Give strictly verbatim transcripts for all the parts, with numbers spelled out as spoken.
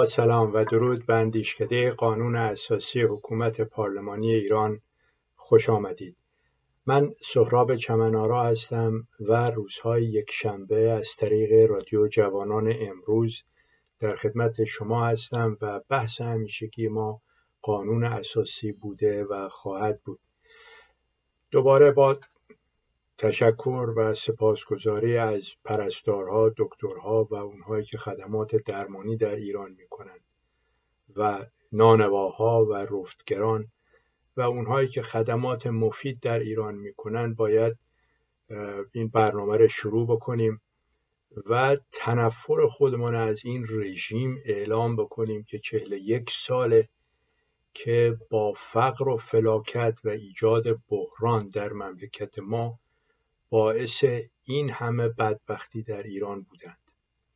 سلام و درود به اندیشکده قانون اساسی حکومت پارلمانی ایران خوش آمدید. من سهراب چمن‌آرا هستم و روزهای یکشنبه از طریق رادیو جوانان امروز در خدمت شما هستم و بحث همیشگی ما قانون اساسی بوده و خواهد بود. دوباره با تشکر و سپاسگزاری از پرستارها، دکترها و اونهایی که خدمات درمانی در ایران میکنند و نانواها و رفتگران و اونهایی که خدمات مفید در ایران میکنند، باید این برنامه رو شروع بکنیم و تنفر خودمان از این رژیم اعلام بکنیم که چهل و یک ساله که با فقر و فلاکت و ایجاد بحران در مملکت ما باعث این همه بدبختی در ایران بودند.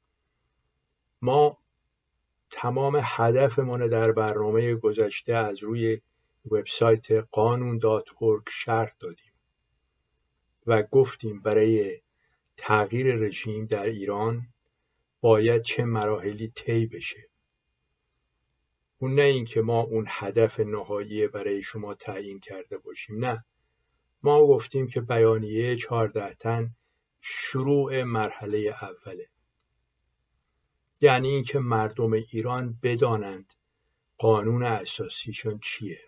ما تمام هدفمون در برنامه گذشته از روی وبسایت قانون دات اورگ شرح دادیم و گفتیم برای تغییر رژیم در ایران باید چه مراحلی طی بشه. اون نه این که ما اون هدف نهایی برای شما تعیین کرده باشیم، نه، ما گفتیم که بیانیه چهارده تن شروع مرحله اوله، یعنی این که مردم ایران بدانند قانون اساسیشون چیه.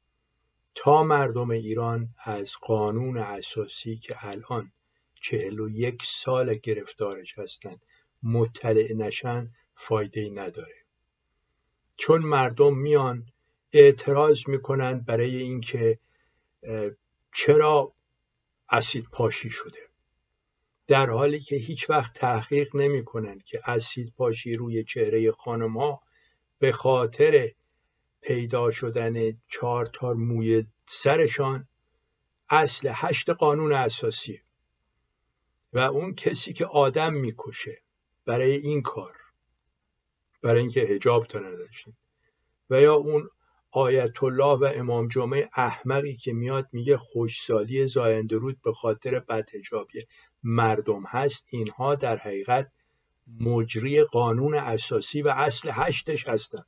تا مردم ایران از قانون اساسی که الان چهل و یک سال گرفتارش هستند مطلع نشن فایده نداره، چون مردم میان اعتراض میکنند برای اینکه چرا اسید پاشی شده، در حالی که هیچ وقت تحقیق نمی کنند که اسید پاشی روی چهره خانم ها به خاطر پیدا شدن چهار تا موی سرشان اصل هشت قانون اساسیه و اون کسی که آدم میکشه برای این کار، برای اینکه حجاب تا نداشتن، و یا اون آیت الله و امام جمعه احمقی که میاد میگه خوشسالی زایندرود به خاطر بدحجابی مردم هست، اینها در حقیقت مجری قانون اساسی و اصل هشتش هستن.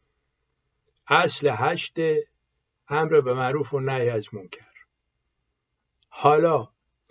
اصل هشت امر به معروف و نهی از منکر. حالا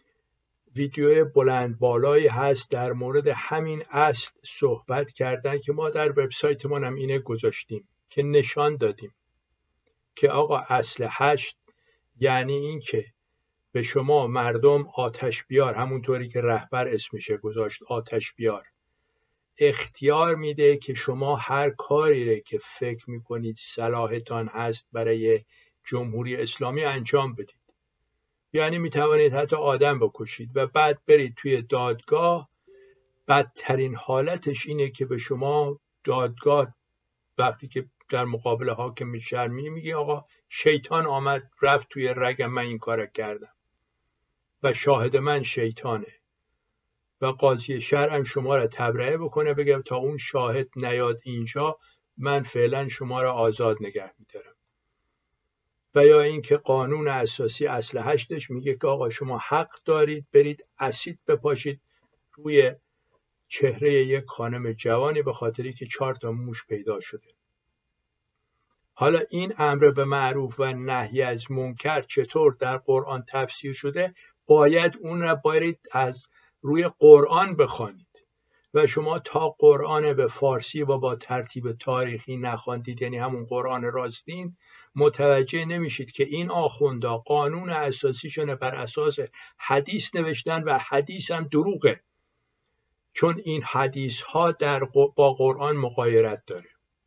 ویدیو بلند بالایی هست در مورد همین اصل صحبت کردن که ما در وبسایتمون هم اینه گذاشتیم که نشان دادیم که آقا اصل هشت یعنی این که به شما مردم آتش بیار، همونطوری که رهبر اسمشه گذاشت آتش بیار، اختیار میده که شما هر کاری رو که فکر میکنید صلاحتان هست برای جمهوری اسلامی انجام بدید. یعنی میتوانید حتی آدم بکشید و بعد برید توی دادگاه. بدترین حالتش اینه که به شما دادگاه وقتی که در مقابل حاکم شهر میگه میگه آقا شیطان آمد رفت توی رگم، من این کار کردم و شاهد من شیطانه و قاضی شهر هم شما را تبرئه بکنه، بگه تا اون شاهد نیاد اینجا من فعلا شما را آزاد نگه میدارم. و یا اینکه قانون اساسی اصل هشتش میگه که آقا شما حق دارید برید اسید بپاشید روی چهره یک خانم جوانی به خاطری که چهار تا موش پیدا شده. حالا این امر به معروف و نهی از منکر چطور در قرآن تفسیر شده؟ باید اون را باید از روی قرآن بخوانید و شما تا قرآن به فارسی و با ترتیب تاریخی نخواندید، یعنی همون قرآن راستین، متوجه نمیشید که این آخوندا قانون اساسیشون بر اساس حدیث نوشتن و حدیث هم دروغه، چون این حدیث ها در با قرآن مغایرت داره.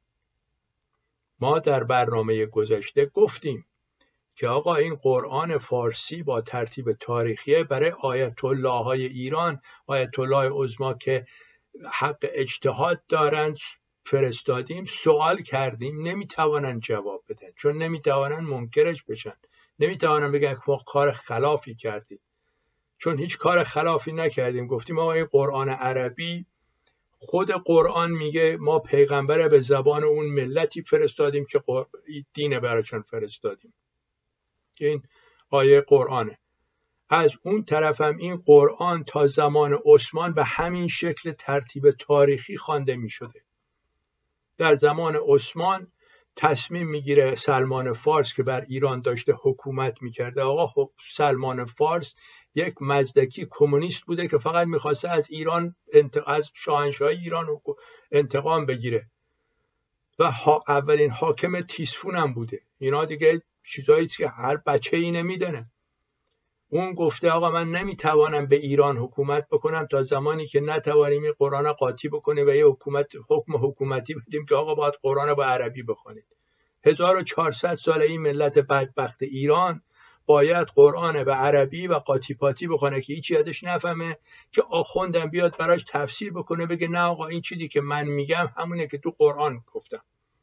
ما در برنامه گذشته گفتیم که آقا این قرآن فارسی با ترتیب تاریخی برای آیت الله های ایران، آیت الله عظما که حق اجتهاد دارند فرستادیم، سوال کردیم، نمیتوانند جواب بدن، چون نمیتوانند منکرش بشن، نمیتوانند بگن ما کار خلافی کردیم، چون هیچ کار خلافی نکردیم. گفتیم آقا این قرآن عربی، خود قرآن میگه ما پیغمبر به زبان اون ملتی فرستادیم که دین براشون فرستادیم، که این آیه قرآنه. از اون طرف هم این قرآن تا زمان عثمان به همین شکل ترتیب تاریخی خوانده می شده. در زمان عثمان تصمیم میگیره سلمان فارس که بر ایران داشته حکومت میکرده. آقا سلمان فارس یک مزدکی کمونیست بوده که فقط میخواسته از ایران از شاهنشاه ایران انتقام بگیره و اولین حاکم تیسفون هم بوده. اینا دیگه چیزایی که هر بچه ای نمیدونه. اون گفته آقا من نمیتوانم به ایران حکومت بکنم تا زمانی که نتوانیم این قرآن قاطی بکنه و یه حکومت حکم حکومتی بدیم که آقا باید قرآن با عربی بخونید. هزار و چهارصد سال این ملت بدبخت ایران باید قرآن به عربی و قاطی پاتی بخونه که هیچ یادش نفهمه، که آخوندم بیاد براش تفسیر بکنه بگه نه آقا این چیزی که من میگم همونه که تو قرآن گفتم.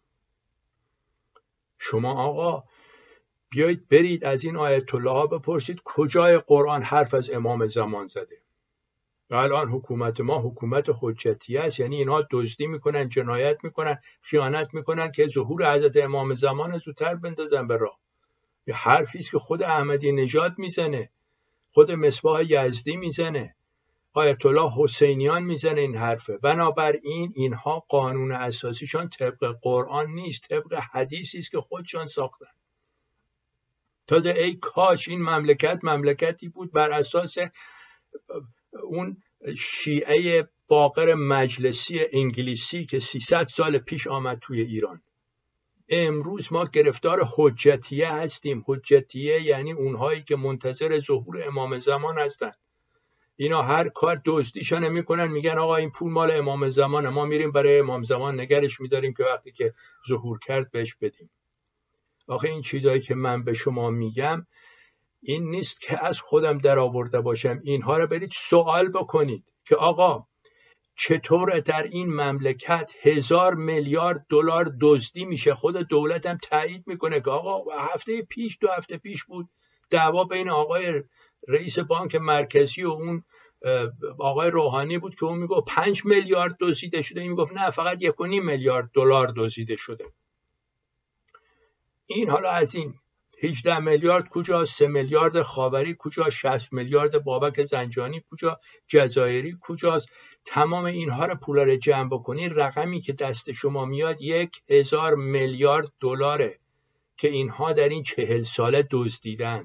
شما آقا بیایید برید از این آیت الله ها بپرسید کجای قرآن حرف از امام زمان زده. الان حکومت ما حکومت حجتیه است، یعنی اینها دزدی میکنن، جنایت میکنن، خیانت میکنن که ظهور حضرت امام زمان زودتر بندازن به راه. یه حرفی است که خود احمدی نژاد میزنه، خود مصباح یزدی میزنه، آیت الله حسینیان میزنه این حرفه. بنابراین اینها قانون اساسیشان طبق قرآن نیست، طبق حدیثی است که خودشان ساختن. تازه ای کاش این مملکت مملکتی بود بر اساس اون شیعه باقر مجلسی انگلیسی که سیصد سال پیش آمد توی ایران. امروز ما گرفتار حجتیه هستیم. حجتیه یعنی اونهایی که منتظر ظهور امام زمان هستن. اینا هر کار دزدیشون میکنن، میگن آقا این پول مال امام زمانه، ما میریم برای امام زمان نگرش میداریم که وقتی که ظهور کرد بهش بدیم. آخه این چیزایی که من به شما میگم این نیست که از خودم در آورده باشم. اینها رو برید سوال بکنید که آقا چطور در این مملکت هزار میلیارد دلار دزدی میشه. خود دولتم تایید میکنه که آقا هفته پیش دو هفته پیش بود دعوا بین آقای رئیس بانک مرکزی و اون آقای روحانی بود که اون میگفت پنج میلیارد دزدیده شده، این میگفت نه فقط یک و نیم میلیارد دلار دزدیده شده. این حالا از این هجده میلیارد کجا، سه میلیارد خاوری کجا، شصت میلیارد بابک زنجانی کجا، جزایری کجاست. تمام اینها رو پولا رو جمع بکنی رقمی که دست شما میاد یک هزار میلیارد دلاره که اینها در این چهل ساله دزدیدن.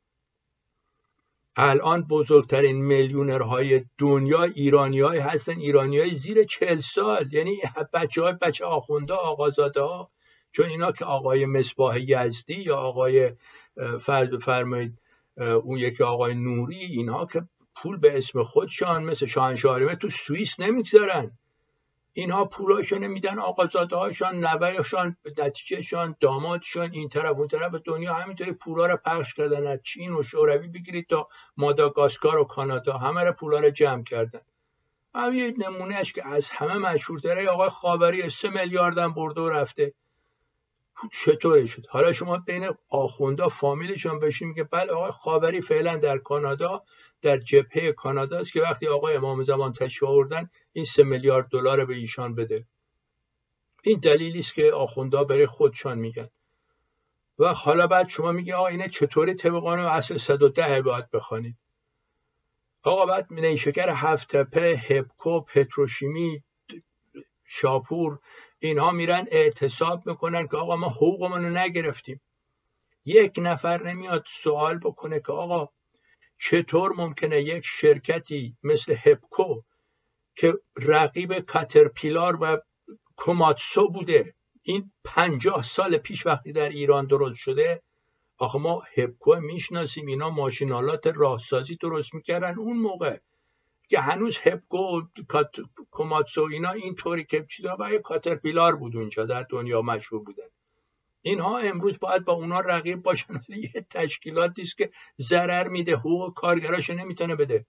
الان بزرگترین میلیونرهای دنیا ایرانی‌های هستن، ایرانی‌های زیر چهل سال، یعنی بچه‌های بچه آخونده آقازاده ها. چون اینا که آقای مصباح یزدی یا آقای فرد فرمایید اون یکی آقای نوری، اینها که پول به اسم خودشان مثل شاهنشاهی تو سوئیس نمیگذارن. اینها پولاشون میدن آقازاده هاشان، نوه‌شان، نتیجهشان، دامادشان، این طرف اون طرف دنیا همینطوری پولا رو پخش کردن. از چین و شوروی بگیرید تا ماداگاسکار و کانادا همه رو پولا رو جمع کردن. همین نمونهش که از همه مشهورتره آقای خاوری سه میلیارد هم برده و رفته. چطوری شد؟ حالا شما بین آخوندا فامیلشان بشین میگه بله آقای خاوری فعلا در کانادا در جبهه کانادا است که وقتی آقای امام زمان تشریف آوردن این سه میلیارد دلار به ایشان بده. این دلیلی است که آخوندا برای خودشان میگن. و حالا بعد شما میگین آقا اینه چطوری طبق قانون اصل صد و ده باید بخوانید. آقا بعد نیشکر هفت تپه، هپکو، پتروشیمی، شاپور اینها میرن اعتصاب میکنن که آقا ما حقوقمون رو نگرفتیم. یک نفر نمیاد سوال بکنه که آقا چطور ممکنه یک شرکتی مثل هپکو که رقیب کاترپیلار و کوماتسو بوده، این پنجاه سال پیش وقتی در ایران درست شده، آخه ما هپکو میشناسیم، اینا ماشینالات راهسازی درست میکردن اون موقع که هنوز هپکو کوماتسو اینا اینطوری که چیزا برای کاترپیلار بود اونجا در دنیا مشهور بودن. اینها امروز باید با اونا رقیب باشن، ولی یه تشکیلاتی است که ضرر میده، حقوق کارگراش نمیتونه بده.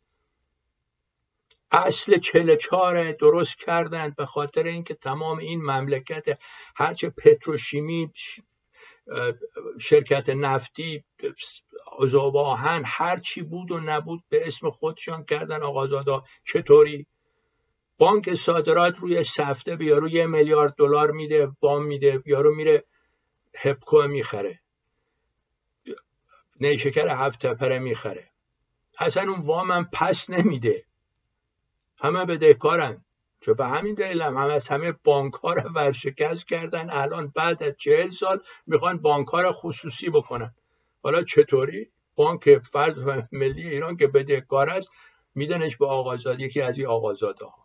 اصل چهل و چهار درست کردند به خاطر اینکه تمام این مملکت هرچه پتروشیمی، شرکت نفتی، ذوب آهن، هر چی بود و نبود به اسم خودشان کردن آقازاده. چطوری؟ بانک صادرات روی سفته به یارو یه میلیارد دلار میده، وام میده، یارو میره هپکو میخره، نیشکر هفت تپه میخره، اصلا اون وام هم پس نمیده، همه بدهکارن. چون به همین دلیل هم, هم از همه بانک ها رو ورشکست کردن، الان بعد از چهل سال میخوان بانک ها رو خصوصی بکنن. حالا چطوری؟ بانک فرد ملی ایران که بدهکار است میدنش به آقازاد، یکی از این آقازاده ها.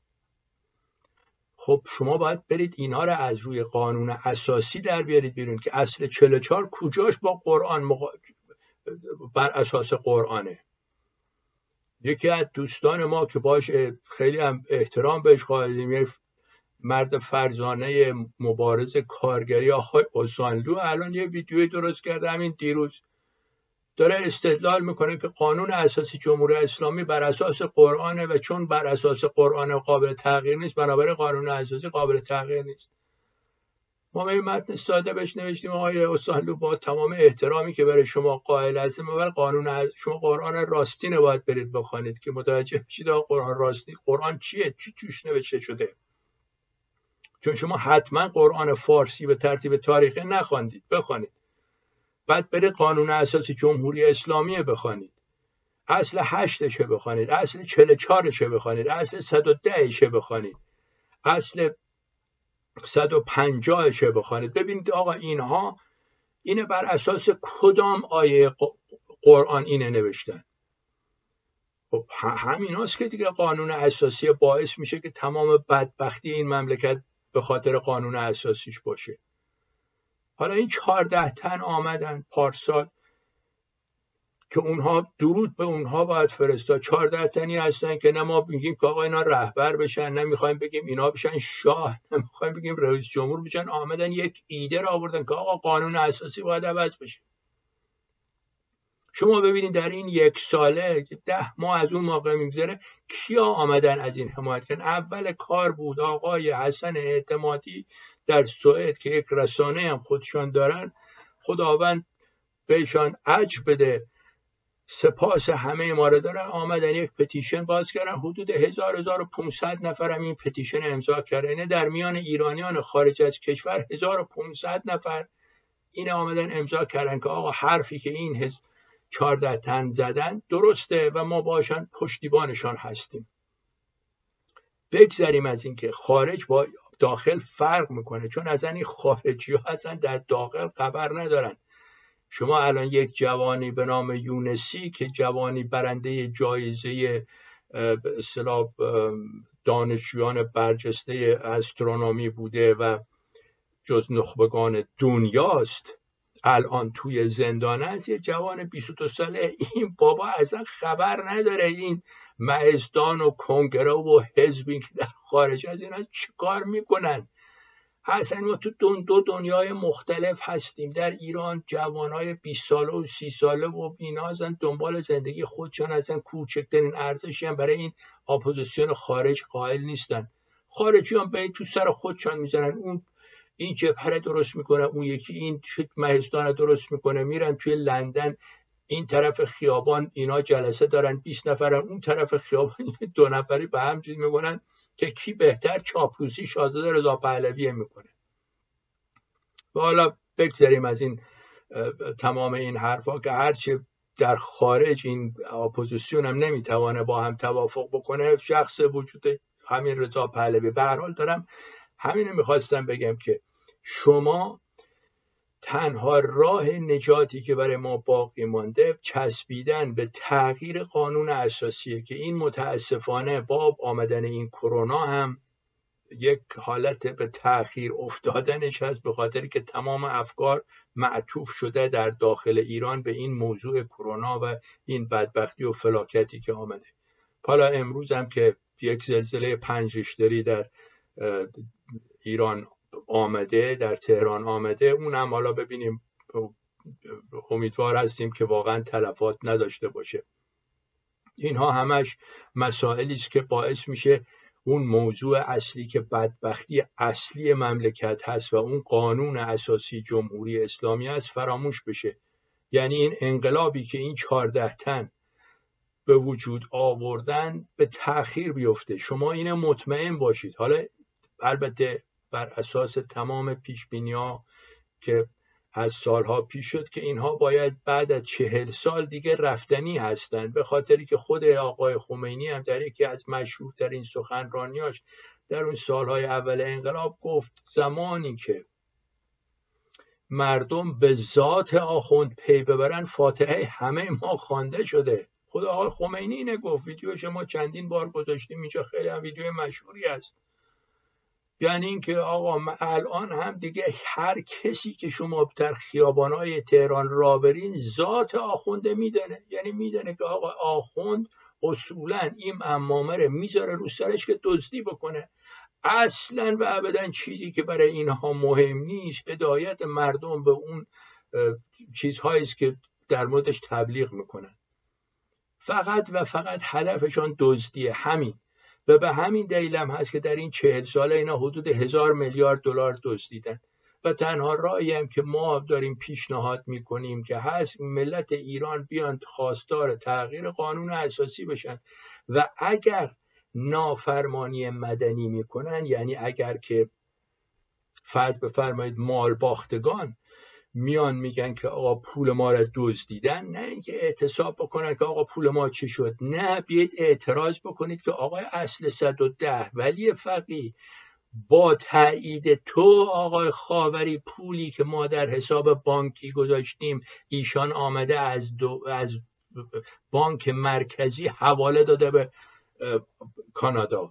خب شما باید برید اینا رو از روی قانون اساسی در بیارید بیرون که اصل چهل و چهار کجاش با قرآن مقا... بر اساس قرآنه. یکی از دوستان ما که باش خیلی هم احترام بهش قائلیم، مرد فرزانه مبارز کارگری آقای اوسانلو، الان یه ویدیوی درست کرده همین دیروز، داره استدلال میکنه که قانون اساسی جمهوری اسلامی بر اساس قرآنه و چون بر اساس قرآن قابل تغییر نیست، بنابراین قانون اساسی قابل تغییر نیست. ما این متن ساده بهش نوشتیم آقای اوسانلو با تمام احترامی که برای شما قائل هستیم، ولی قانون شما قرآن راستین باید برید بخونید که متوجه بشید آقا قرآن راستی قرآن چیه، چی توش نوشته شده. چون شما حتما قرآن فارسی به ترتیب تاریخی نخواندید، بخوانید، بعد برید قانون اساسی جمهوری اسلامی بخوانید، اصل هشتشه بخوانید، اصل چهل و چهارشه بخوانید، اصل صد و دهشه بخوانید، اصل صد و پنجاهشه بخوانید. ببینید آقا اینها اینه بر اساس کدام آیه قرآن اینه نوشتن. خب همین هاست که دیگه قانون اساسی باعث میشه که تمام بدبختی این مملکت به خاطر قانون اساسیش باشه. حالا این چهارده تن آمدن پارسال که اونها درود به اونها باید فرستاد. چهارده تنی هستن که نه ما میگیم که آقا اینا رهبر بشن، نه میخوایم بگیم اینا بشن شاه، نه میخوایم بگیم رئیس جمهور بشن. آمدن یک ایده را آوردن که آقا قانون اساسی باید عوض بشه. شما ببینید در این یک ساله ده ماه از اون موقع میگذره کیا آمدن از این حمایت کردن. اول کار بود آقای حسن اعتمادی در سوئد که یک رسانه هم خودشان دارن، خداوند بهشان اجر بده، سپاس همه ما رو دارن، آمدن یک پتیشن باز کردن، حدود هزار هزار و پونصد نفر هم این پتیشن امضا کردن. اینه در میان ایرانیان خارج از کشور هزار و پونصد نفر این آمدن امضا کردن که آقا حرفی که این هز... چهارده تن زدن درسته و ما باشن پشتیبانشان هستیم. بگذاریم از این که خارج با داخل فرق میکنه، چون از این خارجی ها اصلا در داخل خبر ندارن. شما الان یک جوانی به نام یونسی که جوانی برنده جایزه به اصطلاح دانشجویان برجسته استرونومی بوده و جز نخبگان دنیاست، الان توی زندان است، یه جوان بیست و دو ساله. این بابا اصلا خبر نداره این مهستان و کنگره و حزبی که در خارج از اینا چیکار میکنن. اصلا ما تو دو, دو دنیای مختلف هستیم. در ایران جوانای بیست ساله و سی ساله و اینا اصلا دنبال زندگی خودشان، اصلا کوچکترین ارزشی هم برای این اپوزیسیون خارج قائل نیستن. خارجی هم به تو سر خودشان میزنن. اون این جبهه درست میکنه، اون یکی این مهستان درست میکنه، میرن توی لندن این طرف خیابان اینا جلسه دارن، بیست نفرن، اون طرف خیابان دو نفری به هم چیز میکنن که کی بهتر چاپلوسی شاهزاده رضا پهلوی میکنه. و حالا بگذاریم از این تمام این حرفا که هرچه در خارج این اپوزیسیون هم نمیتوانه با هم توافق بکنه، شخص وجود همین رضا پهلوی. به هر حال دارم همین میخواستم بگم که شما تنها راه نجاتی که برای ما باقی مانده چسبیدن به تغییر قانون اساسیه که این متاسفانه با آمدن این کرونا هم یک حالت به تأخیر افتادنش هست، به خاطری که تمام افکار معطوف شده در داخل ایران به این موضوع کرونا و این بدبختی و فلاکتی که آمده. حالا امروز هم که یک زلزله پنج ریشتری در ایران آمده، در تهران آمده، اونم حالا ببینیم، امیدوار هستیم که واقعا تلفات نداشته باشه. اینها همش مسائلی است که باعث میشه اون موضوع اصلی که بدبختی اصلی مملکت هست و اون قانون اساسی جمهوری اسلامی است فراموش بشه. یعنی این انقلابی که این چهارده تن به وجود آوردن به تأخیر بیفته. شما اینو مطمئن باشید. حالا البته بر اساس تمام پیشبینی‌ها که از سالها پیش شد که اینها باید بعد از چهل سال دیگه رفتنی هستند، به خاطری که خود آقای خمینی هم در یکی از مشهورترین سخنرانیاش در اون سالهای اول انقلاب گفت زمانی که مردم به ذات آخوند پی ببرن فاتحه همه ما خوانده شده. خود آقای خمینی اینه گفت، ویدیوش ما چندین بار گذاشتیم اینجا، خیلی هم ویدیو مشهوری است. یعنی اینکه آقا الان هم دیگه هر کسی که شما در خیابان‌های تهران راه برین ذات آخونده میدونه، یعنی میدونه که آقا آخوند اصولا این عمامه رو میذاره رو سرش که دزدی بکنه. اصلا و ابدا چیزی که برای اینها مهم نیست هدایت مردم به اون چیزهایی است که در موردش تبلیغ میکنن. فقط و فقط هدفشان دزدیه، همین. و به همین دلیل هم هست که در این چهل ساله اینا حدود هزار میلیارد دلار دزدیدن. و تنها راهی هم که ما داریم پیشنهاد میکنیم که هست ملت ایران بیان خواستار تغییر قانون اساسی بشن و اگر نافرمانی مدنی میکنن، یعنی اگر که فرض بفرمایید مال باختگان میان میگن که آقا پول ما رو دزدیدن، نه اینکه اعتصاب بکنن که آقا پول ما چی شد، نه، بیاید اعتراض بکنید که آقای اصل صد و ده ولی فقیه با تایید تو آقای خاوری پولی که ما در حساب بانکی گذاشتیم ایشان آمده از دو از بانک مرکزی حواله داده به کانادا.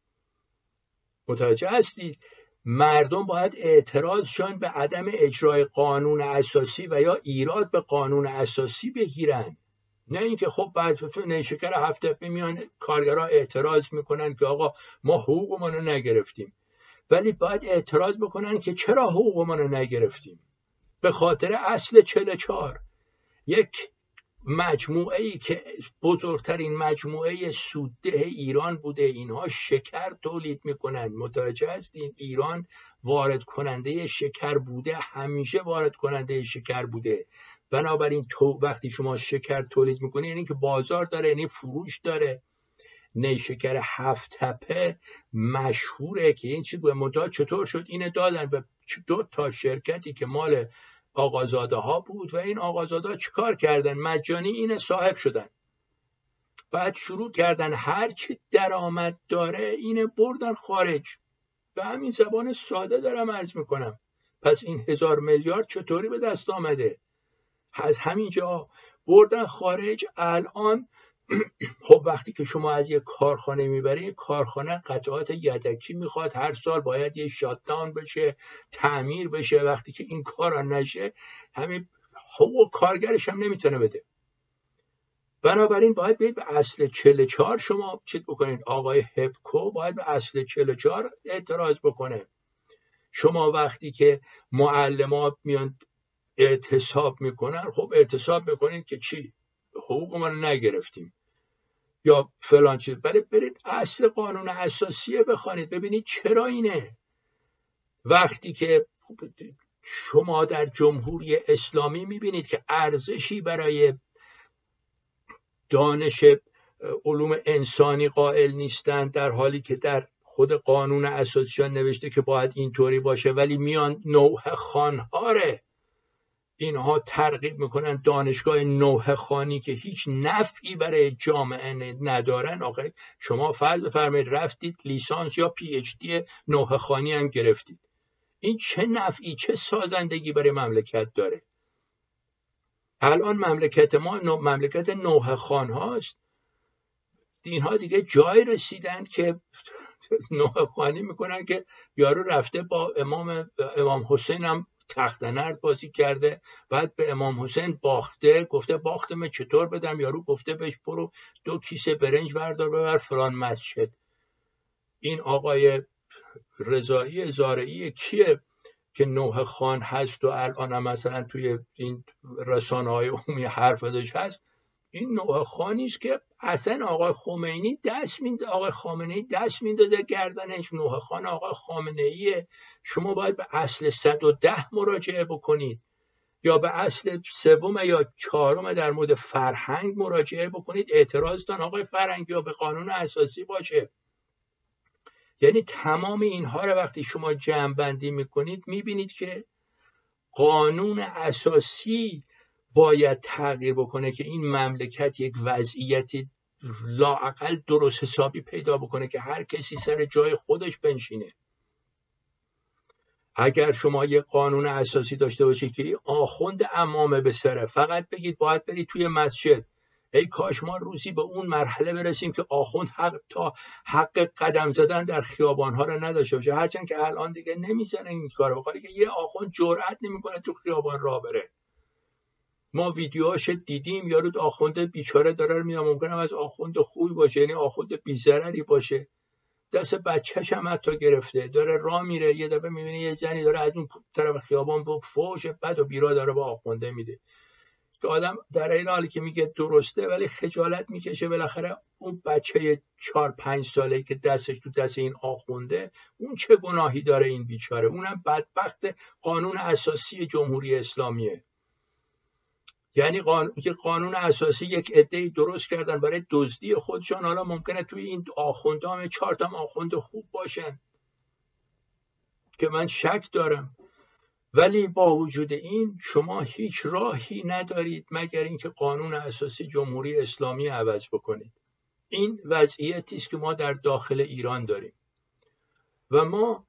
متوجه هستید؟ مردم باید اعتراضشان به عدم اجرای قانون اساسی و یا ایراد به قانون اساسی بگیرن، نه اینکه خب بعد تو نیشکر هفته میان کارگرها اعتراض میکنن که آقا ما حقوقمون رو نگرفتیم، ولی باید اعتراض بکنن که چرا حقوقمون رو نگرفتیم. به خاطر اصل چهل و چهار، یک مجموعه ای که بزرگترین مجموعه سودده ایران بوده، اینها شکر تولید میکنن. متوجه هستین؟ ایران وارد کننده شکر بوده، همیشه وارد کننده شکر بوده. بنابراین تو وقتی شما شکر تولید میکنی یعنی که بازار داره، یعنی فروش داره. نیشکر هفت تپه مشهوره که این چیز مدت چطور شد اینه دادن به دو تا شرکتی که مال آقازاده ها بود و این آقازاده ها چیکار کردن؟ مجانی اینه صاحب شدن. بعد شروع کردن هر چی درآمد داره اینه بردن خارج. به همین زبان ساده دارم عرض میکنم. پس این هزار میلیارد چطوری به دست آمده؟ از همینجا بردن خارج. الان خب وقتی که شما از یک کارخانه میبرید، کارخانه قطعات یدکی میخواد، هر سال باید یه شاتداون بشه، تعمیر بشه. وقتی که این کارا نشه همین حقوق کارگرش هم نمیتونه بده. بنابراین باید بیاید به اصل چهل و چهار شما چیز بکنید. آقای هپکو باید به اصل چهل و چهار اعتراض بکنه. شما وقتی که معلمات میان اعتصاب میکنن، خب اعتصاب میکنید که چی؟ حقوق ما رو نگرفتیم یا فلان چیز. برای برید اصل قانون اساسیه بخوانید ببینید چرا اینه. وقتی که شما در جمهوری اسلامی میبینید که ارزشی برای دانش علوم انسانی قائل نیستند، در حالی که در خود قانون اساسیشان نوشته که باید اینطوری باشه، ولی میان نوحه خانهاره اینها ترغیب میکنن دانشگاه نوحه خانی که هیچ نفعی برای جامعه ندارن. آقا شما فرض بفرمایید رفتید لیسانس یا پی اچ دی نوحه خانی هم گرفتید، این چه نفعی چه سازندگی برای مملکت داره؟ الان مملکت ما مملکت نوحه خان هاست. اینها دیگه جای رسیدن که نوحه خانی میکنن که یارو رفته با امام امام حسین هم تخت نرد بازی کرده، بعد به امام حسین باخته، گفته باختم چطور بدم، یارو گفته بهش برو دو کیسه برنج بردار ببر فلان مسجد. این آقای رضایی زارعی کیه که نوحه خان هست و الان هم مثلا توی این رسانه‌های عمومی حرف ازش هست؟ این نوحه خانی است که اصلا آقای خمینی دست میند آقای خامنه‌ای دست میندازه گردنش. نوحه خان آقای خامنه‌ای. شما باید به اصل صد و ده مراجعه بکنید یا به اصل سوم یا چهارم در مورد فرهنگ مراجعه بکنید. اعتراضتان آقای فرهنگی یا به قانون اساسی باشه. یعنی تمام اینها رو وقتی شما جمع بندی میکنید میبینید که قانون اساسی باید تغییر بکنه که این مملکت یک وضعیت لااقل درست حسابی پیدا بکنه که هر کسی سر جای خودش بنشینه. اگر شما یک قانون اساسی داشته باشید که آخوند عمامه به سره، فقط بگید باید برید توی مسجد، ای کاش ما روزی به اون مرحله برسیم که آخوند حق تا حق قدم زدن در خیابان‌ها رو نداشته باشه. هرچند که الان دیگه نمیزنه این کارو بکنه که یه آخوند جرئت نمیکنه تو خیابان راه بره. ما ویدیوهاش دیدیم، یارو آخوند بیچاره داره میاد، ممکنه از آخوند خوبی باشه، یعنی آخوند بی‌ضرری باشه، دست بچه‌ش هم حتی گرفته، داره راه میره، یه دفعه میبینه یه زنی داره از اون طرف خیابان با فوش بد و بیرا داره با آخونده میده که آدم در این حالی که میگه درسته ولی خجالت میکشه. بالاخره اون بچه چهار پنج ساله که دستش تو دست این آخونده، اون چه گناهی داره این بیچاره؟ اونم بدبخت قانون اساسی جمهوری اسلامیه. یعنی قانون که قانون اساسی یک عده‌ای درست کردن برای دزدی خودشان. حالا ممکنه توی این آخوندها هم چهار تا آخوند خوب باشن که من شک دارم، ولی با وجود این شما هیچ راهی ندارید مگر اینکه قانون اساسی جمهوری اسلامی عوض بکنید. این وضعیتی است که ما در داخل ایران داریم و ما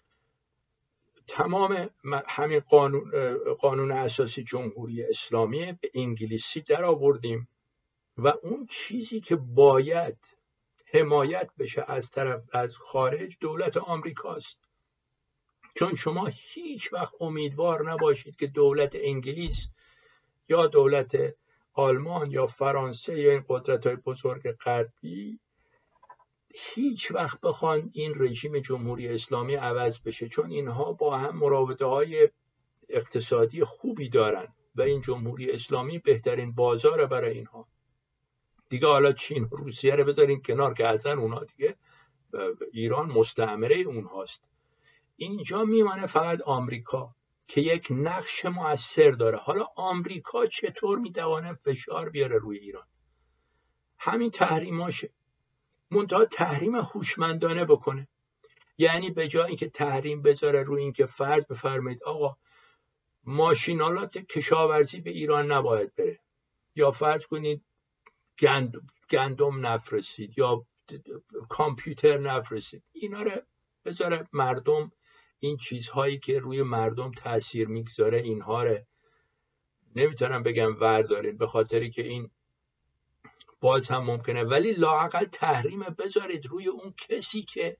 تمام همین قانون قانون اساسی جمهوری اسلامی به انگلیسی در آوردیم و اون چیزی که باید حمایت بشه از طرف از خارج دولت آمریکاست. چون شما هیچ وقت امیدوار نباشید که دولت انگلیس یا دولت آلمان یا فرانسه یا این قدرت‌های بزرگ غربی هیچ وقت بخوان این رژیم جمهوری اسلامی عوض بشه، چون اینها با هم مراوده‌های اقتصادی خوبی دارن و این جمهوری اسلامی بهترین بازار برای اینها. دیگه حالا چین و روسیه رو بذارین کنار که اصلا اونها دیگه، ایران مستعمره اونهاست. اینجا میمانه فقط آمریکا که یک نقش مؤثر داره. حالا آمریکا چطور میتونه فشار بیاره روی ایران؟ همین تحریماشه، منتها تحریم هوشمندانه بکنه. یعنی به جای اینکه تحریم بذاره روی این که فرض بفرمایید آقا ماشینالات کشاورزی به ایران نباید بره، یا فرض کنید گندم, گندم نفرستید یا کامپیوتر نفرستید، اینا رو بذاره مردم، این چیزهایی که روی مردم تاثیر میگذاره اینها رو نمیتونم بگم وردارید به خاطری که این باز هم ممکنه، ولی لااقل تحریم بذارید روی اون کسی که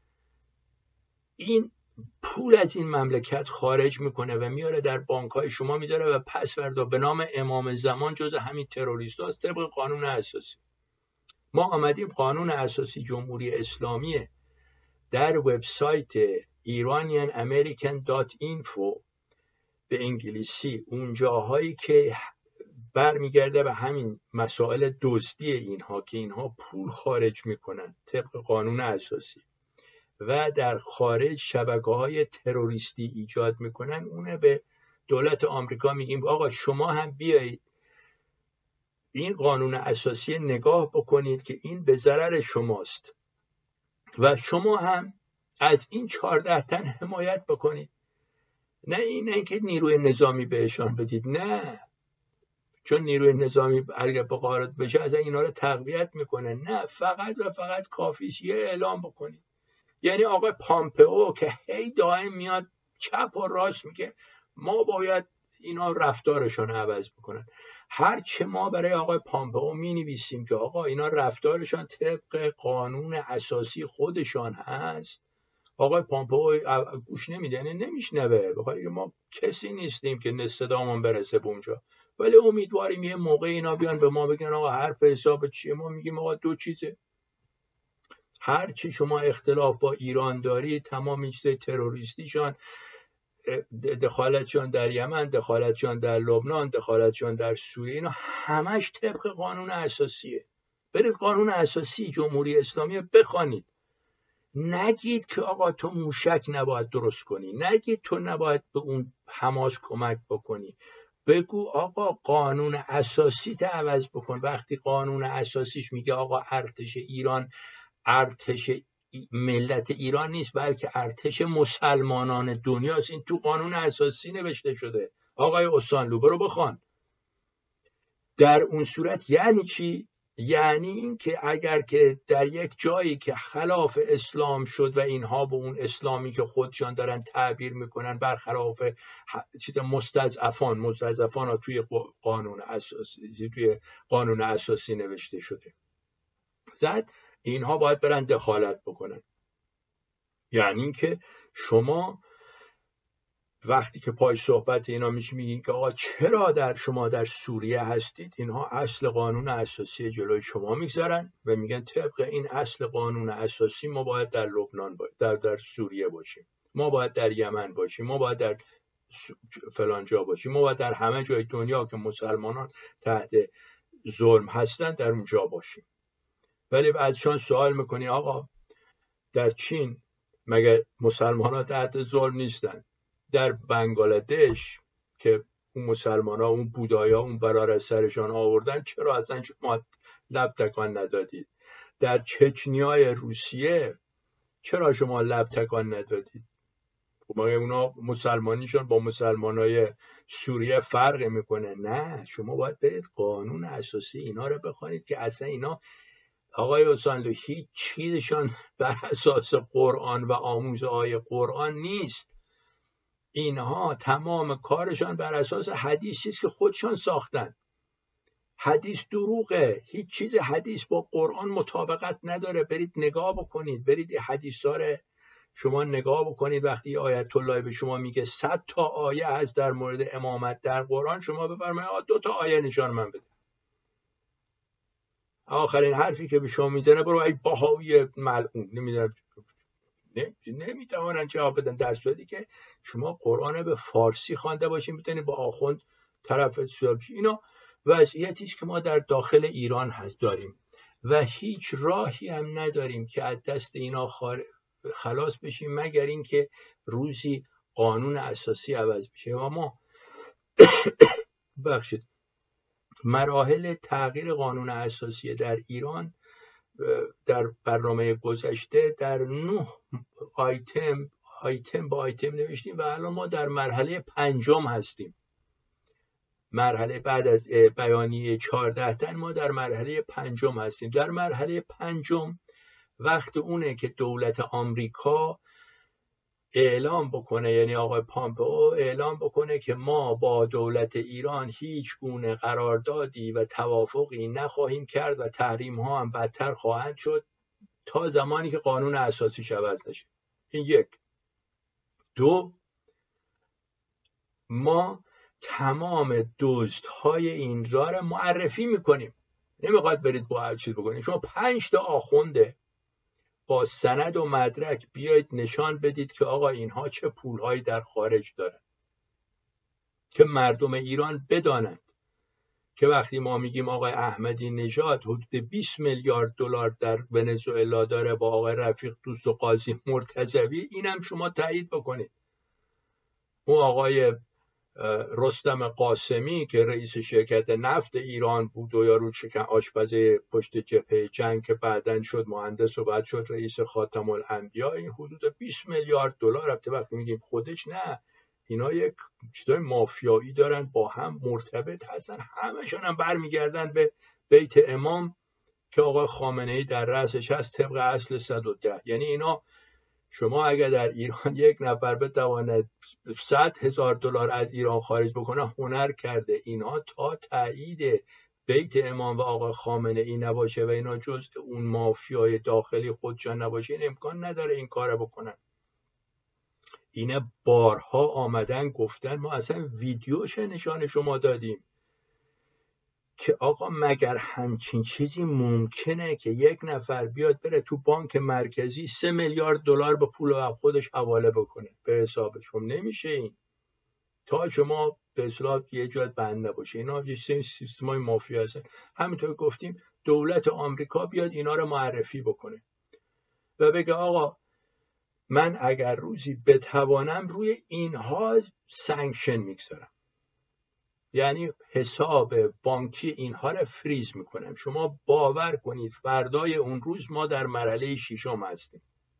این پول از این مملکت خارج میکنه و میاره در بانک‌های شما میذاره و پس فردا به نام امام زمان جز همین تروریست هاست طبق قانون اساسی. ما آمدیم قانون اساسی جمهوری اسلامی در وبسایت ایرانیان امریکن دات اینفو به انگلیسی، اون جاهایی که برمیگرده به همین مسائل دزدی اینها که اینها پول خارج میکنن طبق قانون اساسی و در خارج شبکه‌های تروریستی ایجاد میکنن، اونه به دولت آمریکا میگیم آقا شما هم بیایید این قانون اساسی نگاه بکنید که این به ضرر شماست و شما هم از این چهارده تن حمایت بکنید. نه این نه که نیروی نظامی بهشان بدید، نه، چون نیروی نظامی اگر به غارت بشه از اینا رو تقویت میکنه، نه، فقط و فقط کافیه یه اعلام بکنید. یعنی آقای پامپئو که هی دائم میاد چپ و راست میگه ما باید اینا رفتارشون عوض بکنن. هرچه ما برای آقای پامپئو مینویسیم که آقا اینا رفتارشون طبق قانون اساسی خودشان هست، آقای پامپئو گوش نمیده، یعنی نمیشنوه، بخاطر ما کسی نیستیم که صدامون برسه به اونجا. ولی امیدواریم یه موقع اینا بیان به ما بگن آقا حرف حساب چیه. ما میگیم آقا دو چیزه، هر چی شما اختلاف با ایران داری، تمام این چیزای تروریستیشان، دخالتشان در یمن، دخالتشان در لبنان، دخالتشان در سوریه، اینا همش طبق قانون اساسیه. برید قانون اساسی جمهوری اسلامی بخوانید. نگید که آقا تو موشک نباید درست کنی، نگید تو نباید به اون حماس کمک بکنی، بگو آقا قانون اساسی تو عوض بکن. وقتی قانون اساسیش میگه آقا ارتش ایران ارتش ملت ایران نیست، بلکه ارتش مسلمانان دنیاست. این تو قانون اساسی نوشته شده. آقای استانلو برو بخوان. در اون صورت یعنی چی؟ یعنی این که اگر که در یک جایی که خلاف اسلام شد و اینها به اون اسلامی که خودشان دارن تعبیر میکنن برخلاف چیز مستضعفان مستضعفان ها توی قانون اساسی توی قانون اساسی نوشته شده زد، اینها باید برن دخالت بکنن. یعنی این که شما وقتی که پای صحبت اینا میشه میگین که آقا چرا در شما در سوریه هستید، اینها اصل قانون اساسی جلوی شما میگذارن و میگن طبق این اصل قانون اساسی ما باید در لبنان با... در در سوریه باشیم، ما باید در یمن باشیم، ما باید در فلان جا باشیم، ما باید در همه جای دنیا که مسلمانان تحت ظلم هستن در اونجا باشیم. ولی ازشان سوال میکنی آقا در چین مگه مسلمانان تحت ظلم نیستن؟ در بنگلادش که اون مسلمان ها اون بودایا اون برار از سرشان آوردن چرا اصلا شما لب تکان ندادید؟ در چچنیای روسیه چرا شما لب تکان ندادید؟ مگه اونا مسلمانیشون با مسلمانای سوریه فرق میکنه؟ نه، شما باید برید قانون اساسی اینا رو بخونید که اصلا اینا آقای استانلو هیچ چیزشان بر اساس قرآن و آموزه های قرآن نیست. اینها تمام کارشان بر اساس حدیثی است که خودشان ساختن. حدیث دروغه، هیچ چیز حدیث با قرآن مطابقت نداره. برید نگاه بکنید، برید حدیثا رو شما نگاه بکنید. وقتی آیت الله به شما میگه صد تا آیه هست در مورد امامت در قرآن، شما بفرمایید دو تا آیه نشان من بده. آخرین حرفی که به شما میزنه برو ای بهایی ملعون، نمیدونم نمیتوانن جواب بدن، در صورتی که شما قرآن به فارسی خوانده باشین میتونید با آخوند طرف سوال بشین. اینا وضعیتی است که ما در داخل ایران هست داریم و هیچ راهی هم نداریم که از دست اینا خلاص بشیم مگر این که روزی قانون اساسی عوض بشه. و ما بخشید مراحل تغییر قانون اساسی در ایران در برنامه گذشته در نه آیتم آیتم با آیتم نوشتیم و الان ما در مرحله پنجم هستیم. مرحله بعد از بیانیه چهارده تن ما در مرحله پنجم هستیم. در مرحله پنجم وقت اونه که دولت آمریکا اعلام بکنه، یعنی آقای پامپئو اعلام بکنه که ما با دولت ایران هیچ گونه قراردادی و توافقی نخواهیم کرد و تحریم ها هم بدتر خواهند شد تا زمانی که قانون اساسیش عوض نشه. این یک. دو، ما تمام دزدهای این را را معرفی میکنیم. نمیخواد برید با هر چیز بکنید. شما پنج تا آخونده با سند و مدرک بیایید نشان بدید که آقا اینها چه پولهایی در خارج دارن، که مردم ایران بدانند که وقتی ما میگیم آقای احمدی نژاد حدود بیست میلیارد دلار در ونزوئلا داره با آقای رفیق دوست و قاضی مرتضوی، اینم شما تایید بکنید. اون آقای رستم قاسمی که رئیس شرکت نفت ایران بود و یارو شکن آشپز پشت جبهه جنگ که بعداً شد مهندس و بعد شد رئیس خاتم الانبیا، این حدود بیست میلیارد دلار رفته. وقتی میگیم خودش، نه، اینا یک چیزای مافیایی دارن با هم مرتبط هستن، همشون هم برمیگردن به بیت امام که آقای خامنه‌ای در رأسش هست طبق اصل صد و ده. یعنی اینا شما اگر در ایران یک نفر بتواند صد هزار دلار از ایران خارج بکنه هنر کرده. اینها تا تایید بیت امام و آقای خامنه‌ای نباشه و اینا جز اون مافیای داخلی خودشان نباشه، این امکان نداره این کار بکنن. اینه بارها آمدن گفتن، ما اصلا ویدیوش نشان شما دادیم که آقا مگر همچین چیزی ممکنه که یک نفر بیاد بره تو بانک مرکزی سه میلیارد دلار به پول خودش حواله بکنه به حسابش؟ هم نمیشه این تا شما به اصطلاح یه جای بند نباشه. اینا یه سیستمای مافیا هستن. همینطور گفتیم دولت آمریکا بیاد اینا رو معرفی بکنه و بگه آقا من اگر روزی بتوانم روی اینها سانکشن میگذارم، یعنی حساب بانکی اینها رو فریز میکنم. شما باور کنید فردای اون روز ما در مرحله ششم هستیم.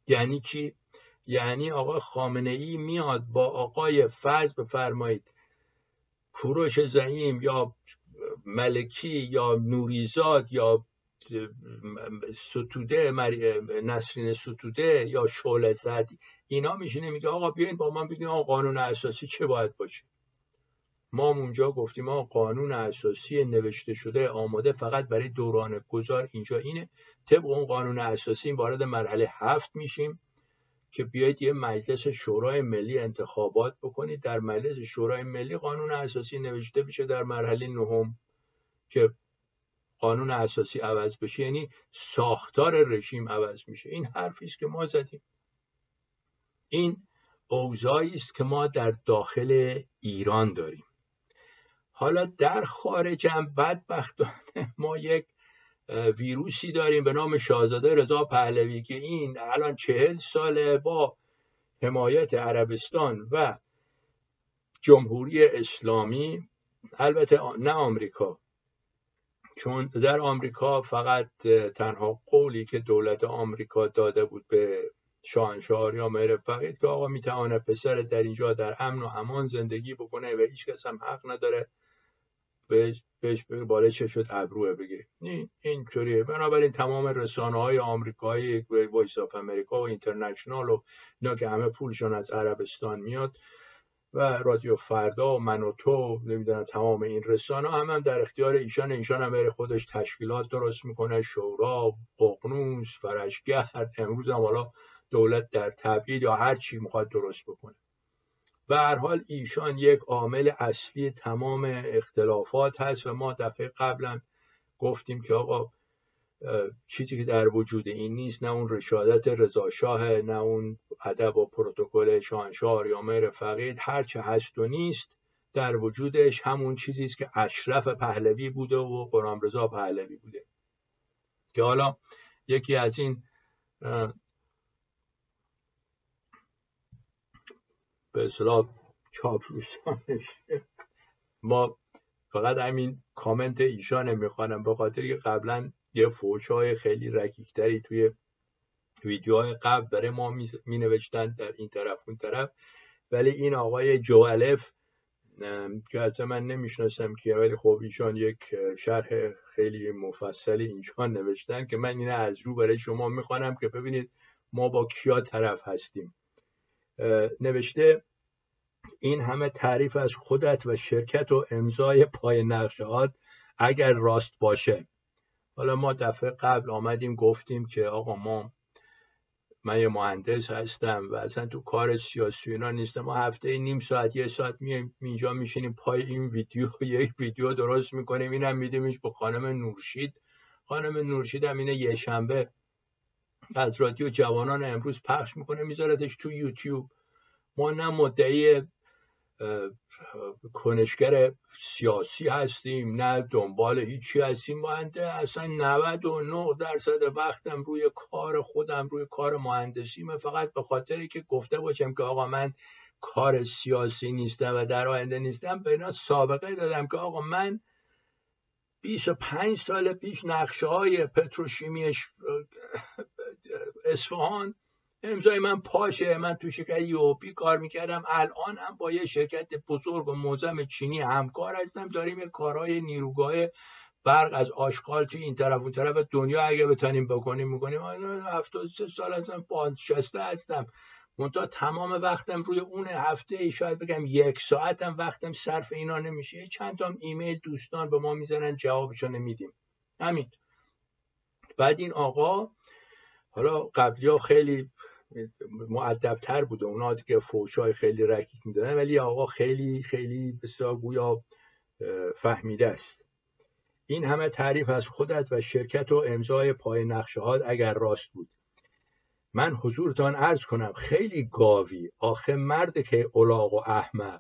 یعنی چی؟ یعنی آقا خامنه ای میاد با آقای فرض بفرمایید کوروش زعیم یا ملکی یا نوریزاد یا ستوده نسرین ستوده یا شعله زدی، اینا میشینه میگه آقا بیاین با من بگیم آقا قانون اساسی چه باید باشه. ما اونجا گفتیم آقا قانون اساسی نوشته شده آماده فقط برای دوران گذار اینجا اینه. طبق اون قانون اساسی وارد مرحله هفت میشیم که بیایید یه مجلس شورای ملی انتخابات بکنید. در مجلس شورای ملی قانون اساسی نوشته بشه در مرحله نهم که قانون اساسی عوض بشه، یعنی ساختار رژیم عوض میشه. این حرفی است که ما زدیم. این اوضاعی است که ما در داخل ایران داریم. حالا در خارج هم بدبختانه ما یک ویروسی داریم به نام شاهزاده رضا پهلوی که این الان چهل ساله با حمایت عربستان و جمهوری اسلامی، البته نه آمریکا، چون در آمریکا فقط تنها قولی که دولت آمریکا داده بود به شاهنشاه یا مهر فقید که آقا میتواند پسر در اینجا در امن و امان زندگی بکنه و هیچ کس هم حق نداره بهش بهش بگه بالا چه شد ابروه بگه. این اینطوریه. بنابراین تمام رسانه های آمریکایی، وایس آف امریکا و اینترنشنال و اینا که همه پولشون از عربستان میاد و رادیو فردا و من و تو نمیدونم تمام این رسانه هم, هم در اختیار ایشان. ایشان هم برای خودش تشکیلات درست میکنه، شورا، ققنوس، فرشگرد، امروز هم حالا دولت در تبعید یا هر چی میخواد درست بکنه. به هر حال ایشان یک عامل اصلی تمام اختلافات هست و ما دفعه قبلا گفتیم که آقا چیزی که در وجود این نیست، نه اون رشادت رضا شاه، نه اون ادب و پروتکل شاهنشاه یا مهر فقید، هر چه هست و نیست در وجودش همون چیزی است که اشرف پهلوی بوده و غلامرضا پهلوی بوده. که حالا یکی از این به اصطلاح چاپلوسانش، ما فقط همین کامنت ایشانه میخوانم به خاطر که قبلا یه فوشای خیلی رکیکتری توی ویدیوهای قبل برای ما می نوشتن در این طرف اون طرف، ولی این آقای جو الف که حتی من نمیشناسم که، ولی خب ایشان یک شرح خیلی مفصلی اینجا نوشتن که من اینه از رو برای شما میخوانم که ببینید ما با کیا طرف هستیم. نوشته این همه تعریف از خودت و شرکت و امضای پای نقشه‌هات اگر راست باشه. حالا ما دفعه قبل آمدیم گفتیم که آقا ما من یه مهندس هستم و اصلا تو کار سیاسی اینا نیستم. ما هفته نیم ساعت یه ساعت میایم اینجا میشینیم پای این ویدیو یک ویدیو درست میکنیم، اینم میدیمش به خانم نورشید. خانم نورشید هم اینه یه شنبه از رادیو جوانان امروز پخش میکنه میذارتش تو یوتیوب. ما نه مدعی کنشگر سیاسی هستیم نه دنبال هیچی هستیم. مهندس اصلا نود و نه درصد وقتم روی کار خودم، روی کار مهندسیمه، فقط به خاطری که گفته باشم که آقا من کار سیاسی نیستم و در آینده نیستم، به اینا سابقه دادم که آقا من بیست و پنج سال پیش نقشه های پتروشیمی اصفهان امضای من پاشه، من تو شرکت یوپی کار میکردم، الان هم با یه شرکت بزرگ و معظم چینی همکار هستم، داریم یه کارهای نیروگاه برق از آشغال توی این طرف اون طرف دنیا اگه بتونیم بکنیم میکنیم. هفتاد و سه سال هستم، بازنشسته هستم، منتها تمام وقتم روی اون هفته شاید بگم یک ساعتم وقتم صرف اینا نمیشه. چند تا ایمیل دوستان به ما میزنن جوابشو نمیدیم. همین. بعد این آقا، حالا قبلی ها خیلی مؤدب‌تر بوده، اونا دیگه فوشای خیلی رکیک میدادن، ولی آقا خیلی خیلی بسیار گویا فهمیده است. این همه تعریف از خودت و شرکت و امضای پای نقشه‌هات اگر راست بود، من حضورتان عرض کنم خیلی گاوی، آخه مرد که الاغ و احمق.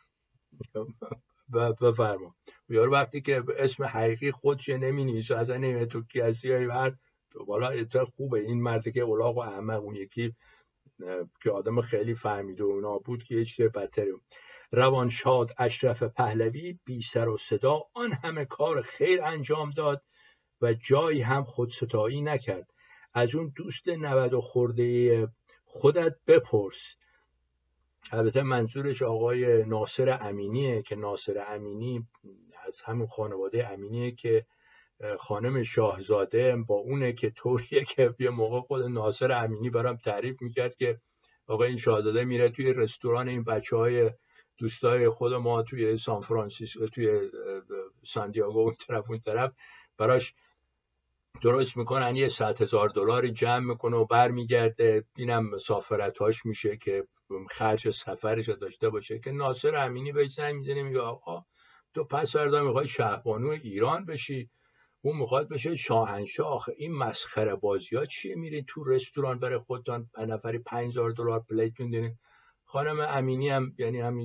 بفرما. یارو وقتی که اسم حقیقی خودش نمی‌نویسه، اصلا نمی‌دونه تو کی هستی یا بعد والا اتفاق خوبه این مرد که الاغ و احمق، اون یکی که آدم خیلی فهمیده و اونا بود که هیچ بدتره. روانشاد اشرف پهلوی بی سر و صدا آن همه کار خیر انجام داد و جایی هم خودستایی نکرد. از اون دوست نود و خورده خودت بپرس. البته منظورش آقای ناصر امینیه که ناصر امینی از همون خانواده امینیه که خانم شاهزاده با اونه که طوریه که یه موقع خود ناصر امینی برام تعریف میکرد که آقا این شاهزاده میره توی رستوران این بچه های دوستای خود ما توی سان فرانسیسکو، توی سانتیاگو اون طرف اون طرف براش درست میکنن، یه صد هزار دلاری جمع میکنه و برمیگرده. اینم مسافرتاش میشه که خرج سفرش داشته باشه که ناصر امینی بهش زنگ میزنه میگه آقا تو پس فردا میخوای شهبانو ایران بشی، اون میخواد بشه شاهنشاه. آخه این مسخره بازی ها چیه؟ میرین تو رستوران برای خودتان پنج نفری پنج هزار دلار پلیت میدین. خانم امینی هم یعنی همین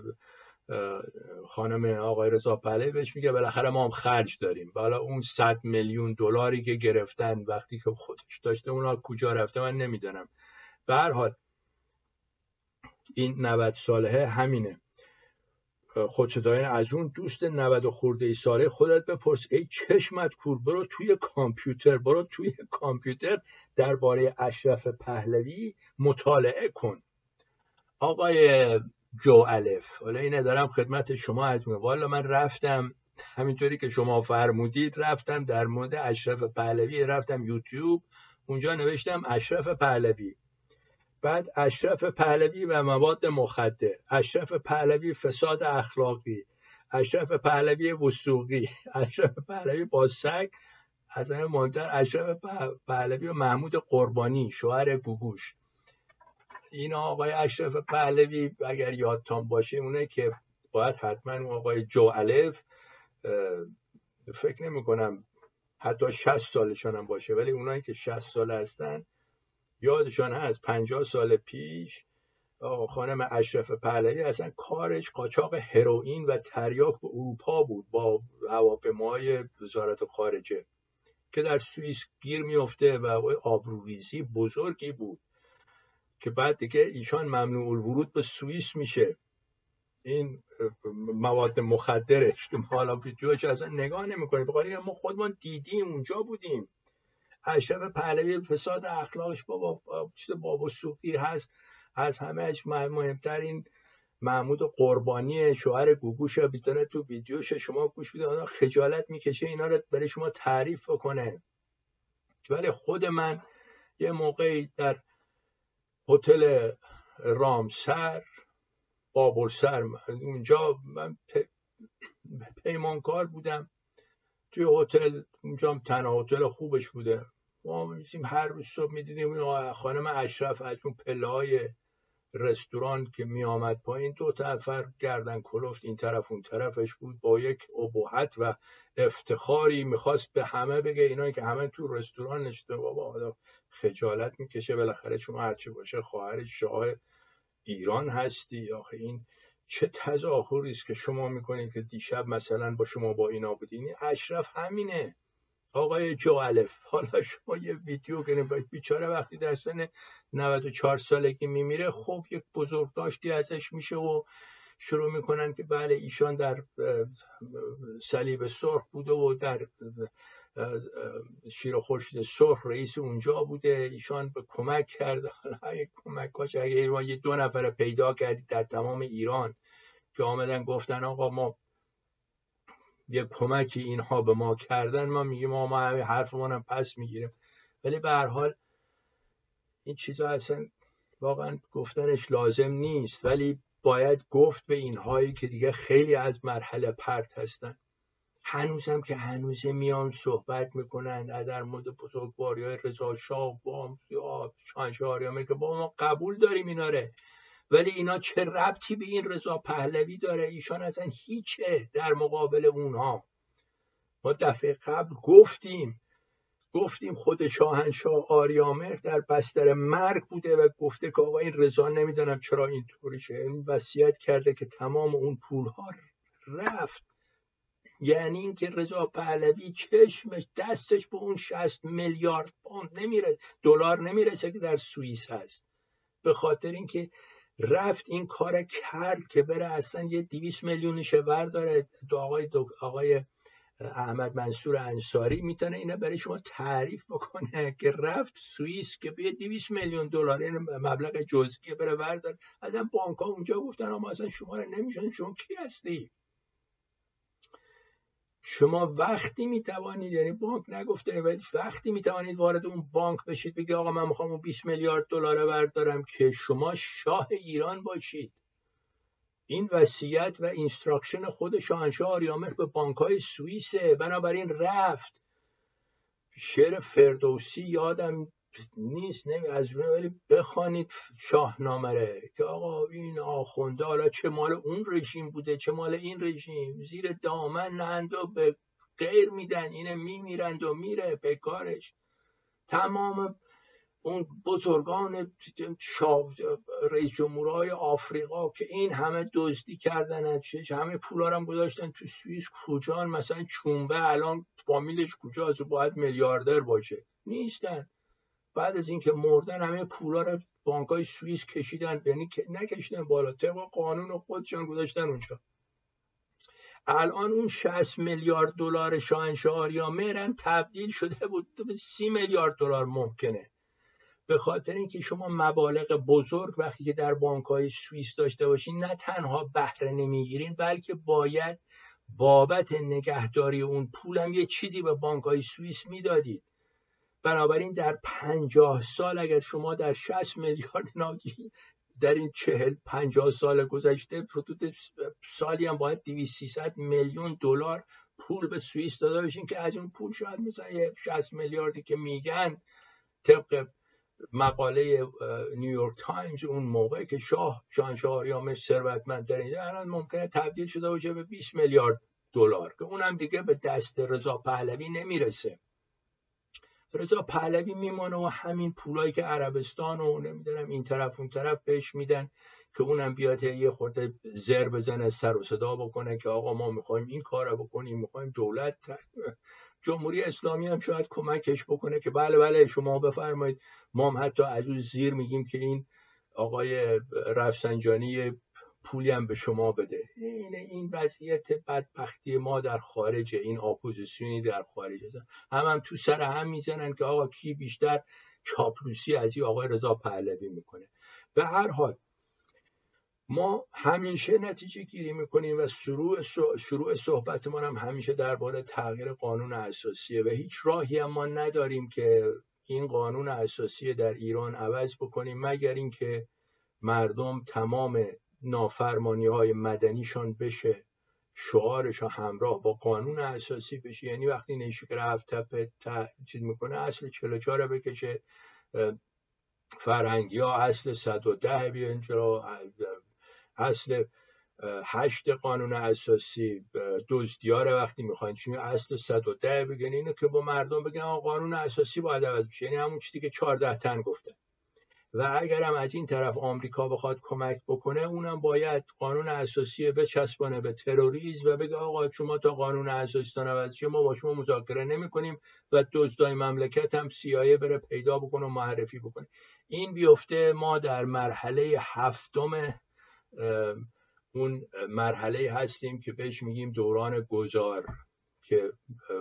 خانم آقای رضا پهلوی بهش میگه بالاخره ما هم خرج داریم. بالا اون صد میلیون دلاری که گرفتن وقتی که خودش داشته اونا کجا رفته من نمیدونم. به هر حال این نود ساله همینه. خودشدایان از اون دوست نود خورده ای ساله خودت بپرس ای چشمت کور، برو توی کامپیوتر برو توی کامپیوتر درباره اشرف پهلوی مطالعه کن. آقای جو الف، حالا اینه دارم خدمت شما عرض می‌کنم، والا من رفتم همینطوری که شما فرمودید، رفتم در مورد اشرف پهلوی رفتم یوتیوب، اونجا نوشتم اشرف پهلوی، بعد اشرف پهلوی و مواد مخدر، اشرف پهلوی فساد اخلاقی، اشرف پهلوی وثوقی، اشرف پهلوی با سگ، از همه مهمتر اشرف پهلوی و محمود قربانی شوهر گوگوش. این آقای اشرف پهلوی اگر یادتان باشه اونه که باید حتما اون آقای جو الف، فکر نمی کنم حتی شصت سالشان هم باشه، ولی اونایی که شصت سال هستن یادشان هست پنجاه سال پیش خانم اشرف پهلوی اصلا کارش قاچاق هروئین و تریاک به اروپا بود با هواپیمای وزارت خارجه که در سوئیس گیر میفته و آبروریزی بزرگی بود که بعد دیگه ایشان ممنوع الورود به سوئیس میشه. این مواد مخدرش که حالا ویدیوش اصلا نگاه نمی‌کنیم، بخاطر ما خودمون دیدیم اونجا بودیم. اشرف پهلوی فساد اخلاقش بابا چیز بابا سوقی هست، از همهش مهمتر این محمود قربانی شوهر گوگوش، بیتونه تو ویدیوش شما گوش بدید آدم خجالت میکشه اینا رو برای شما تعریف بکنه. ولی خود من یه موقعی در هتل رامسر بابلسر اونجا من پیمانکار بودم توی هتل، اونجا تنها هتل خوبش بوده، ما می‌رفتیم هر روز صبح می‌دیدیم خانم اشرف از اون پله‌های رستوران که میآمد پایین دو تا نفر گردن کلفت این طرف اون طرفش بود با یک ابهت و افتخاری میخواست به همه بگه اینا که همه تو رستوران نشسته. بابا آدم خجالت میکشه، بالاخره شما هرچی باشه خواهر شاه ایران هستی. آخه این چه تظاهری است که شما میکنید که دیشب مثلا با شما با اینا بودین. اشرف همینه آقای جو الف. حالا شما یه ویدیو کنید بیچاره وقتی در سن نود و چهار سالگی میمیره، خب یک بزرگداشتی ازش میشه و شروع میکنن که بله ایشان در صلیب سرخ بوده و در شیر و خورشید سرخ رئیس اونجا بوده، ایشان به کمک کرده. حالا یک کمکاش اگه ما یه دو نفر پیدا کردید در تمام ایران که آمدن گفتن آقا ما یه کمکی اینها به ما کردن، ما میگیم ما ما همه حرفمون هم پس میگیریم. ولی به هر حال این چیزا اصلا واقعا گفتنش لازم نیست، ولی باید گفت به اینهایی که دیگه خیلی از مرحله پرت هستن. هنوز هم که هنوز میان صحبت میکنن در مورد بزرگواری های رضا شاه با شاهنشاه آریامر که با ما قبول داریم اینا ره، ولی اینا چه ربطی به این رضا پهلوی داره؟ ایشان اصلا هیچه در مقابل اونها. ما دفعه قبل گفتیم گفتیم خود شاهنشاه آریامر در بستر مرگ بوده و گفته که آقا این رضا نمیدونم چرا اینطوریشه، این وصیت کرده که تمام اون پولها رفت. یعنی این که رضا پهلوی چشمش دستش به اون شصت میلیارد پوند نمیرسه، دلار نمیرسه که در سوئیس هست، به خاطر اینکه رفت این کار کرد که بره اصلا یه دویست میلیونش ور داره. آقای آقای احمد منصور انصاری میتونه اینا برای شما تعریف بکنه که رفت سوئیس که به دویست میلیون دلار این مبلغ جزئی بره بردار. ازم بانک ها اونجا گفتن اما اصلا شما رو نمیشن، شما کی هستی؟ شما وقتی میتوانید، یعنی بانک نگفته ولی وقتی میتوانید وارد اون بانک بشید بگید آقا من میخوام اون بیست میلیارد دلار بردارم که شما شاه ایران باشید. این وصیت و اینستراکشن خود شاهنشاه آریامهر به بانک‌های سوئیسه. بنابراین رفت. شعر فردوسی یادم نیست، نمی از روی ولی بخوانید شاهنامه که آقا این آخونده حالا چه مال اون رژیم بوده چه مال این رژیم، زیر دامن نهند و به غیر میدن، اینه میمیرند و میره به کارش. تمام اون بزرگان رئیس جمهورهای آفریقا که این همه دزدی کردن، همه پولا رو هم گذاشتن تو سوئیس، کجان؟ مثلا چونبه الان فامیلش کجاست؟ باید میلیاردر باشه، نیستن. بعد از اینکه مردن همه پولا رو بانکای سوئیس کشیدن، یعنی نکشیدن بالا، طبق قانون خودشون گذاشتن اونجا. الان اون شصت میلیارد دلار شاهنشاه آریامهر هم تبدیل شده بود به سی میلیارد دلار ممکنه. به خاطر اینکه شما مبالغ بزرگ وقتی که در بانک‌های سوئیس داشته باشین نه تنها بهره نمیگیرین بلکه باید بابت نگهداری اون پول هم یه چیزی به بانک‌های سوئیس میدادید. بنابراین در پنجاه سال اگر شما در شصت میلیارد ناگی در این چهل پنجاه سال گذشته حدود سالی هم باید دویست سیصد میلیون دلار پول به سوئیس داده باشین که از اون پول شاید مثلا شصت میلیاردی که میگن طبق مقاله نیویورک تایمز اون موقع که شاه شاهنشاه آریامهر ثروتمندترین الان ممکنه تبدیل شده باشه به بیست میلیارد دلار که اونم دیگه به دست رضا پهلوی نمیرسه. رضا پهلوی میمانه و همین پولایی که عربستان و نمیدونم این طرف اون طرف بهش میدن که اونم بیاد یه خورده زر بزنه، سر و صدا بکنه که آقا ما میخوایم این کارو بکنیم، میخوایم دولت جمهوری اسلامی هم شاید کمکش بکنه که بله بله شما بفرمایید، ما هم حتی از اون زیر میگیم که این آقای رفسنجانی پولی هم به شما بده. این این وضعیت بدبختی ما در خارج، این اپوزیسیونی در خارج هم هم تو سر هم میزنن که آقا کی بیشتر چاپلوسی از این آقای رضا پهلوی میکنه. به هر حال ما همیشه نتیجه گیری میکنیم و شروع شروع صحبتمون هم همیشه درباره تغییر قانون اساسیه و هیچ راهی هم ما نداریم که این قانون اساسی در ایران عوض بکنیم مگر اینکه مردم تمام نافرمانی های مدنیشان بشه شعارش همراه با قانون اساسی بشه. یعنی وقتی نیشکر هفت تپه چیز میکنه اصل چهل و چهار بکشه، فرهنگی ها اصل صد و ده بیان چرا، اصل هشت قانون اساسی دزدیاره وقتی میخواین چون اصل صد و ده بگن، اینو که با مردم بگن قانون اساسی باید عوض بشه، یعنی همون چیزی که چهارده تن گفتن. و اگر هم از این طرف آمریکا بخواد کمک بکنه اونم باید قانون اساسی بچسبانه به تروریسم و بگه آقا شما تا قانون اساسی عوض شه ما با شما مذاکره نمی‌کنیم و دزدای مملکت هم سی‌آی‌ای بره پیدا بکنه و معرفی بکنه. این بیفته ما در مرحله هفتم اون مرحله هستیم که بهش میگیم دوران گذار که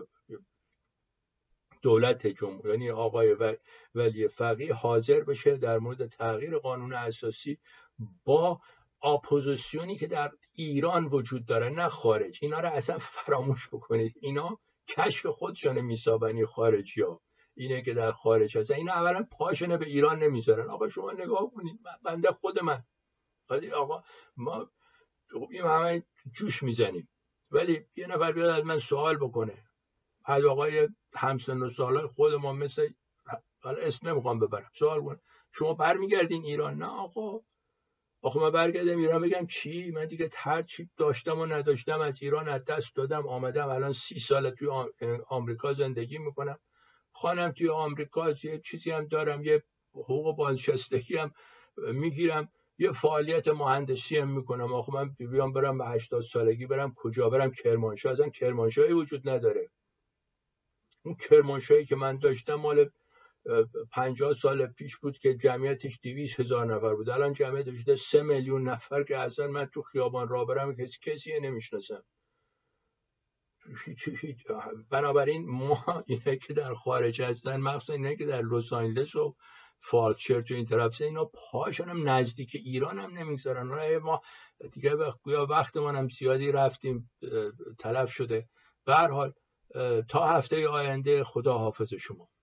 دولت جمهوری یعنی آقای ولی فقیه حاضر بشه در مورد تغییر قانون اساسی با اپوزیسیونی که در ایران وجود داره نه خارج. اینا رو اصلا فراموش بکنید، اینا کشف خودشونه میسابنی خارجی ها، اینه که در خارج هست اینا اولا پاشنه به ایران نمیذارن. آقا شما نگاه کنید، بنده خود من آقا ما این همه جوش میزنیم ولی یه نفر بیاد از من سوال بکنه، از آقای همسن و سالای خود ما مثل حالا اسم نمیخوام ببرم سوال کنه شما برمیگردین ایران؟ نه آقا، آخه من برگردم ایران بگم چی؟ من دیگه هر چی داشتم و نداشتم از ایران از دست دادم، آمدم الان سی سال توی آمریکا زندگی میکنم، خانم توی آمریکا، یه چیزی هم دارم، یه حقوق بازنشستگی هم میگیرم، یه فعالیت مهندسی هم میکنم. آخه من بیام برم به هشتاد سالگی برم کجا؟ برم کرمانشاه؟ اصلا کرمانشاهی وجود نداره. اون کرمانشاهی که من داشتم مال پنجاه سال پیش بود که جمعیتش دویست هزار نفر بود، الان جمعیتش شده سه میلیون نفر که اصلا من تو خیابان راه برم کسی کسی نمیشناسم. بنابراین ما اینه که در خارج هستن، مخصوصا اینه که در لس آنجلس و فالچرچ و این طرف، اینا پاشون هم نزدیک ایران هم نمیگذارن. ما دیگه وقت گویا وقتمون هم زیادی رفتیم تلف شده. به هر حال تا هفته آینده خدا حافظ شما.